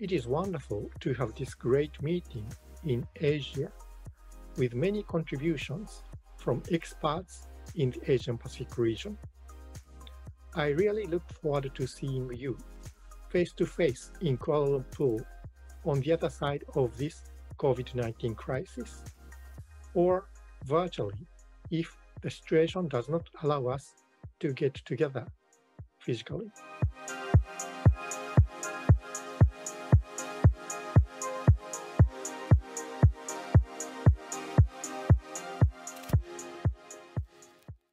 It is wonderful to have this great meeting in Asia with many contributions from experts in the Asian Pacific region. I really look forward to seeing you face-to-face in Kuala Lumpur on the other side of this COVID-19 crisis, or virtually if the situation does not allow us to get together physically.